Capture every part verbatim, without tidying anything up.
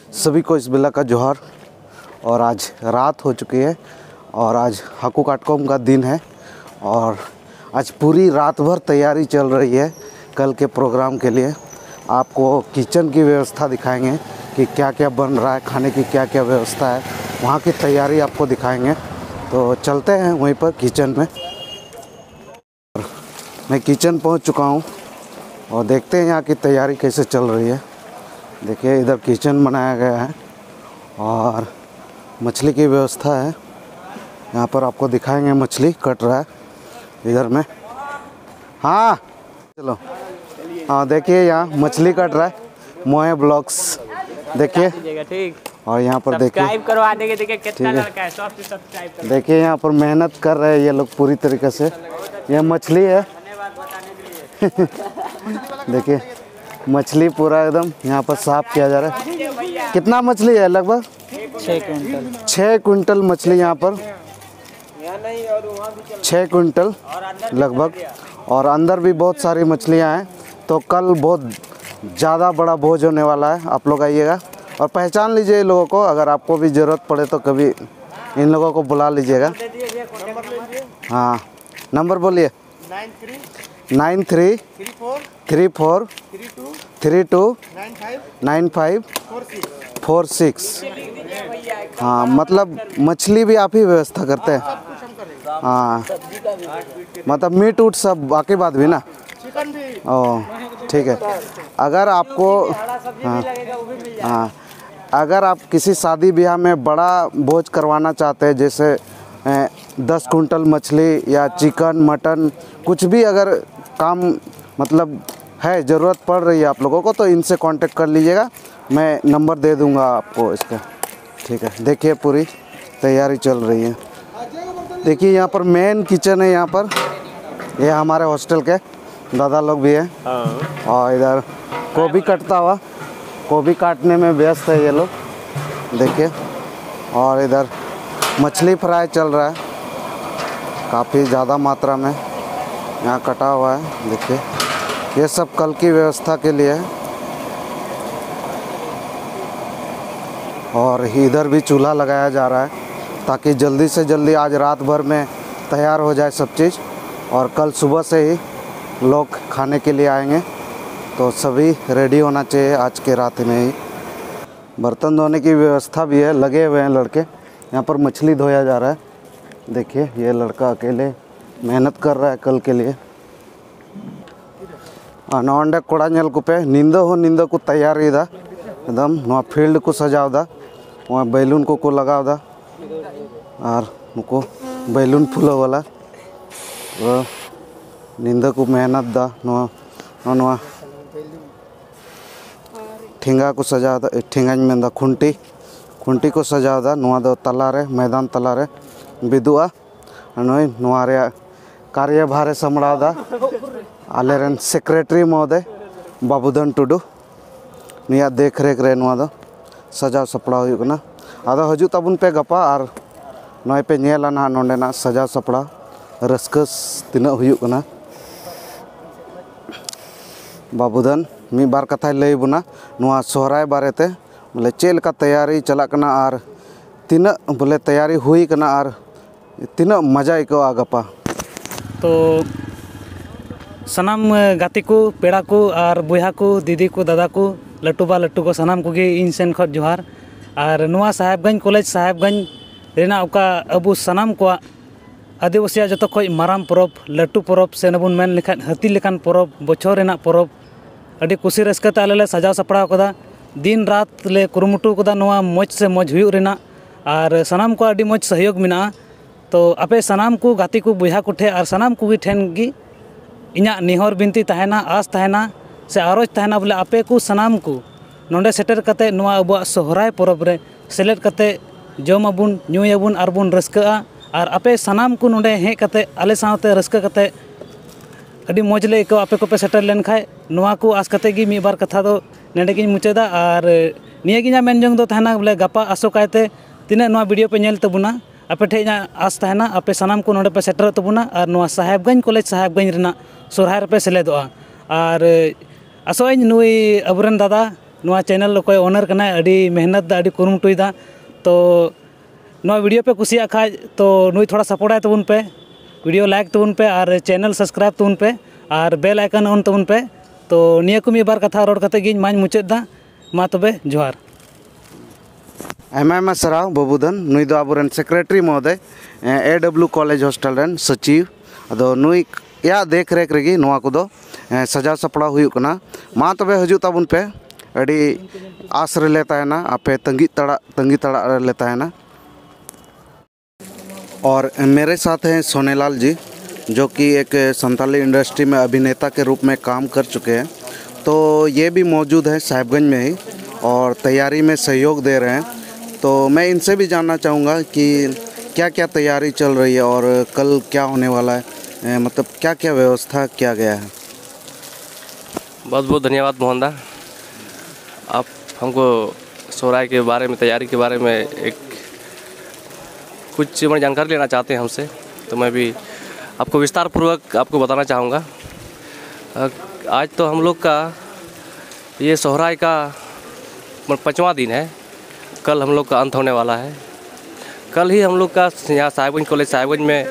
सभी को इस बेला का जोहार। और आज रात हो चुकी है और आज हाकू काटकोम का दिन है और आज पूरी रात भर तैयारी चल रही है कल के प्रोग्राम के लिए। आपको किचन की व्यवस्था दिखाएंगे कि क्या क्या बन रहा है, खाने की क्या क्या व्यवस्था है, वहाँ की तैयारी आपको दिखाएंगे। तो चलते हैं वहीं पर किचन में। मैं किचन पहुँच चुका हूँ और देखते हैं यहाँ की तैयारी कैसे चल रही है। देखिए इधर किचन बनाया गया है और मछली की व्यवस्था है। यहाँ पर आपको दिखाएंगे मछली कट रहा है इधर में। हाँ चलो, हाँ देखिए यहाँ मछली कट रहा है। मोहे ब्लॉग्स देखिए, और यहाँ पर देखिए सब्सक्राइब करवा देंगे। देखिए कितना लड़का है, सब सब्सक्राइब करें। देखिए यहाँ पर मेहनत कर रहे हैं ये लोग पूरी तरीके से। यह मछली है देखिए मछली पूरा एकदम यहाँ पर साफ किया जा रहा है। कितना मछली है? लगभग छः कुंटल छः कुंटल मछली यहाँ पर, छः कुंटल लगभग। और अंदर भी बहुत सारी मछलियाँ हैं। तो कल बहुत ज़्यादा बड़ा भोज होने वाला है। आप लोग आइएगा और पहचान लीजिए इन लोगों को। अगर आपको भी ज़रूरत पड़े तो कभी इन लोगों को बुला लीजिएगा। हाँ नंबर बोलिए। Nine three three four three two nine five four six. हाँ मतलब मछली भी आप ही व्यवस्था करते हैं? हाँ मतलब मीट उट सब बाकी बात भी ना? ओह ठीक है। अगर आपको हाँ हाँ अगर आप किसी शादी ब्याह में बड़ा भोज करवाना चाहते हैं, जैसे ए, दस कुंटल मछली या चिकन मटन कुछ भी अगर काम मतलब है, ज़रूरत पड़ रही है आप लोगों को, तो इनसे कांटेक्ट कर लीजिएगा। मैं नंबर दे दूंगा आपको इसका। ठीक है, देखिए पूरी तैयारी चल रही है। देखिए यहाँ पर मेन किचन है। यहाँ पर ये यह हमारे हॉस्टल के दादा लोग भी हैं और इधर गोभी कटता हुआ, गोभी काटने में व्यस्त है ये लोग देखिए। और इधर मछली फ्राई चल रहा है काफ़ी ज़्यादा मात्रा में, यहाँ कटा हुआ है देखिए। ये सब कल की व्यवस्था के लिए है। और इधर भी चूल्हा लगाया जा रहा है ताकि जल्दी से जल्दी आज रात भर में तैयार हो जाए सब चीज़ और कल सुबह से ही लोग खाने के लिए आएंगे। तो सभी रेडी होना चाहिए आज के रात में ही। बर्तन धोने की व्यवस्था भी है, लगे हुए हैं लड़के। यहाँ पर मछली धोया जा रहा है देखिए। ये लड़का अकेले मेहनत कर रहा है कल के लिए। नॉन्डे कोड़ा नेल कुपे नींद हो नींद को तैयारी दा एकदम नवा फील्ड को सजाव दा, वहाँ बैलून को को लगाव दा और उनको बैलून फुलो वाला तो नींद को मेहनत दा। नवा नवा ठेंगा को सजाव दा, ठेंगा में दा खुंटी खुंटी को सजाव दा। नवा दो तलारे मैदान तलारे बिदुआ नोय नवा रे कार्यभारे सामड़ाव दा आलेरन सेक्रेटरी महोदय बाबूधन टुडू निया देख रेख रे नवा दो सजाव सपड़ाव हुई कना। आदो हजू ताबुन पे गपा और नय पे नेला ना नोंडेना सजाव सपड़ाव रस्कस तिना हुई कना। बाबूधन मी बार कथा लय बुना नवा सोहराय बारेते बोले चेल का तैयारी चला कना और तीना बोले तैयारी हुई कना और तीना मजा आइको गपा। तो सनाम गाती को पेड़ा को और बुहा को दीदी को दादा को लट्टू बा लट्टू को सनाम को इन सेन खत जोहार। और नुआ साहेबगंज कॉलेज साहेबगंज रेना उका अबू सनाम को आदिवासी जो खो माराम परब लट्टू परब से नबुन मेन लेखान हाथी लेखान परब बछर रेना परब अड़ी कुसी रस्कते आले ले सजाव सपड़ाव कदा। दिन रात ले कुरुमुटु कदा नुआ मौज से मौज हुई रेना और सनाम को अड़ी मौज सहयोग मिना। तो आपे सनाम को गाती को बुहा को ठे और सनाम को ठेन गी इना निहर बिनती तहना आस तहना से आरोज तहना बोले आपे को सनाम को नोंडे सेटर कते नुआ अबुआ सोहराय परब रे सेलेट कते जमाबुन न्यूयाबुन और बुन रस्का। और आपे सनाम को नोंडे हे कते आले साथे रस्का कते अड़ी मौज ले को आपे को पे सेटर लेन खाय नुआ को आस कते गी मी बार कथा दो नेडे गिन मुचादा। और निया गिना मेन जंग दो तहना बोले गपा आसो कायते तिना नुआ वीडियो पे नेल तबुना आपे ठे आस तहना आपे सनाम को नोंडे पे सेटर तबुना और नुआ साहेबगंज कॉलेज साहेबगंज रेना सोहराय रे पे सेलेदोआ। और आसोइन नुई अबुरन दादा ᱱᱚᱣᱟ ᱪᱮᱱᱮᱞ ᱚᱠᱚᱭ ᱚᱱᱟᱨ ᱠᱟᱱᱟᱭ ᱟᱹᱰᱤ ᱢᱮᱦᱱᱚᱛ ᱫᱟ ᱟᱹᱰᱤ ᱠᱩᱨᱩᱢᱩᱴᱩᱭᱮᱫᱟ ᱛᱚ ᱱᱚᱣᱟ ᱵᱷᱤᱰᱤᱭᱳ ᱯᱮ ᱠᱩᱥᱤᱭᱟᱜ ᱠᱷᱟᱡ ᱛᱚ ᱱᱩᱭ ᱛᱷᱚᱲᱟ ᱥᱟᱯᱳर्टᱟᱭ ᱛᱟᱵᱚᱱ ᱯᱮ वीडियो लाइक तबन पे और चैनल सब्सक्राइब तबन पे और बेल आइकन ऑन तबन पे तो निया को मी बार कथा रोड कते गिन माñ मुचाद दा मा तबे जोहार आयमा आयमा सराव बबुधन नुई दो आबोरेन सेक्रेटरी महोदय ए डब्ल्यू कॉलेज हॉस्टल रेन सचिव अदो नुई या देख रेख रेगी नोआ कोदो सजाव सपड़ा हुयुक कना मा तबे हजू तबन पे अड़ी आस रे लेता है ना आपे तंगी तड़ा तंगी तड़ा रे लेता है ना। और मेरे साथ हैं सोनेलाल जी जो कि एक संताली इंडस्ट्री में अभिनेता के रूप में काम कर चुके हैं, तो ये भी मौजूद है साहिबगंज में ही और तैयारी में सहयोग दे रहे हैं। तो मैं इनसे भी जानना चाहूँगा कि क्या क्या तैयारी चल रही है और कल क्या होने वाला है, मतलब क्या क्या व्यवस्था किया गया है। बहुत बहुत धन्यवाद मोहन दा, आप हमको सोहराय के बारे में तैयारी के बारे में एक कुछ मैं जानकारी लेना चाहते हैं हमसे, तो मैं भी आपको विस्तार पूर्वक आपको बताना चाहूँगा। आज तो हम लोग का ये सोहराय का पाँचवा दिन है, कल हम लोग का अंत होने वाला है। कल ही हम लोग का यहाँ साहिबगंज कॉलेज साहिबगंज में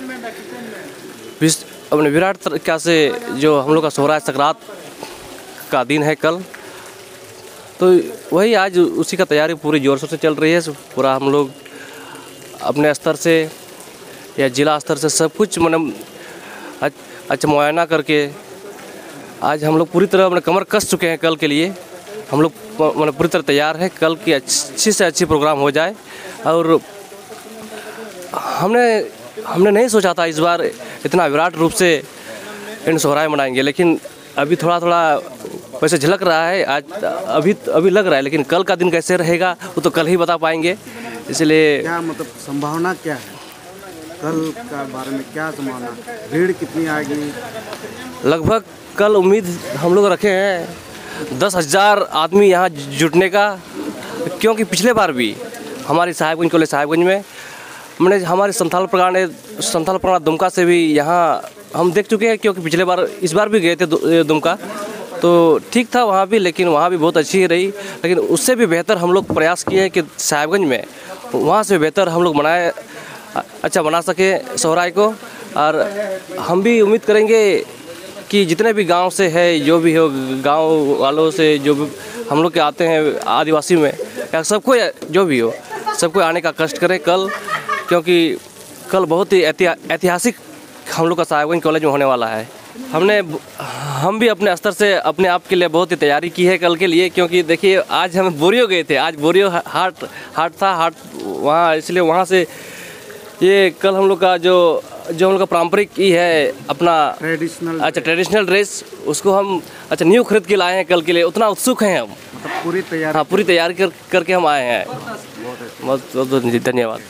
अपने विराट तरीका से जो हम लोग का सोहराय सकरात का दिन है कल, तो वही आज उसी का तैयारी पूरी ज़ोर शोर से चल रही है। पूरा हम लोग अपने स्तर से या ज़िला स्तर से सब कुछ मतलब अच्छा मुआयना करके आज हम लोग पूरी तरह अपने कमर कस चुके हैं। कल के लिए हम लोग मतलब पूरी तरह तैयार है, कल की अच्छी से अच्छी प्रोग्राम हो जाए। और हमने हमने नहीं सोचा था इस बार इतना विराट रूप से इन सोहराय मनाएंगे, लेकिन अभी थोड़ा थोड़ा वैसे झलक रहा है, आज अभी अभी लग रहा है, लेकिन कल का दिन कैसे रहेगा वो तो कल ही बता पाएंगे। इसलिए क्या मतलब संभावना क्या है कल का बारे में, क्या संभावना, भीड़ कितनी आएगी? लगभग कल उम्मीद हम लोग रखे हैं दस हज़ार आदमी यहाँ जुटने का, क्योंकि पिछले बार भी हमारी साहिबगंज कॉलेज साहिबगंज में मैंने हमारे संथाल परगना ने संथाल परगना दुमका से भी यहाँ हम देख चुके हैं, क्योंकि पिछले बार इस बार भी गए थे दुमका, तो ठीक था वहाँ भी, लेकिन वहाँ भी बहुत अच्छी रही। लेकिन उससे भी बेहतर हम लोग प्रयास किए हैं कि साहिबगंज में वहाँ से बेहतर हम लोग बनाए, अच्छा बना सके सोहराय को। और हम भी उम्मीद करेंगे कि जितने भी गांव से है, जो भी हो गांव वालों से जो भी हम लोग के आते हैं आदिवासी में, या सबको जो भी हो सबको आने का कष्ट करें कल, क्योंकि कल बहुत ही ऐतिहासिक हम लोग का साहिबगंज कॉलेज में होने वाला है। हमने हम भी अपने स्तर से अपने आप के लिए बहुत ही तैयारी की है कल के लिए, क्योंकि देखिए आज हम बोरियो गए थे, आज बोरियो हाट हाट था हाट वहाँ, इसलिए वहाँ से ये कल हम लोग का जो जो हम लोग का पारंपरिक ही है अपना ट्रेडिशनल, अच्छा ट्रेडिशनल ड्रेस, उसको हम अच्छा न्यू खरीद के लाए हैं कल के लिए। उतना उत्सुक हैं हम, मतलब पूरी तैयारी, हाँ पूरी तैयारी कर करके हम आए हैं। बहुत बहुत धन्यवाद।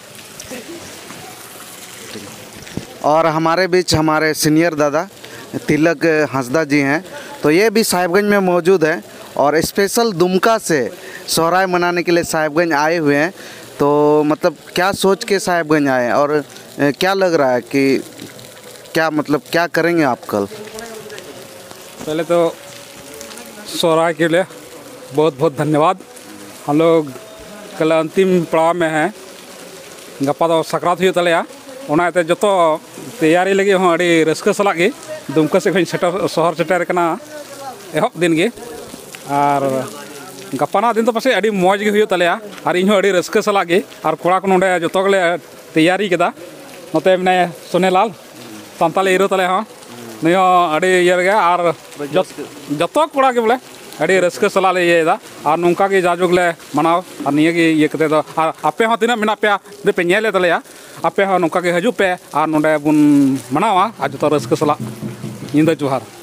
और हमारे बीच हमारे सीनियर दादा तिलक हंसदा जी हैं, तो ये भी साहिबगंज में मौजूद हैं और स्पेशल दुमका से सोहराय मनाने के लिए साहिबगंज आए हुए हैं। तो मतलब क्या सोच के साहिबगंज आए और क्या लग रहा है कि क्या मतलब क्या करेंगे आप कल? पहले तो सोहराय के लिए बहुत बहुत धन्यवाद। हम लोग कल अंतिम पड़ाव में हैं, गप्पा तो सकरात हुई तलेया ओनाते जो तो तैयारी लगे हूँ अड़ी रस्क सलाग गे दुमका से सेटर शहर सेटर कना एहब दिन गे और गपाना दिन तो पासे अड़ी मौज गे हुई तलेया और इन अड़ी रस्क सलाग गे और कोड़ा को नोडे जो गले तैयारी केदा नोते मने सोनेलाल संताली इरो तले हाँ नहीं अड़ी ये और जो कोड़ा के बोले अड़ी रस्क सलाह ले ये और नौका के जाजुगले मनाव और निये के ये कते दो और आपे हाँ तीना मेना पे दे पे ñele तलेया आपे हाँ नौका के हजू पे और नोडे बुन मनावा आज जो रस्क सलाह इंदा जोहार।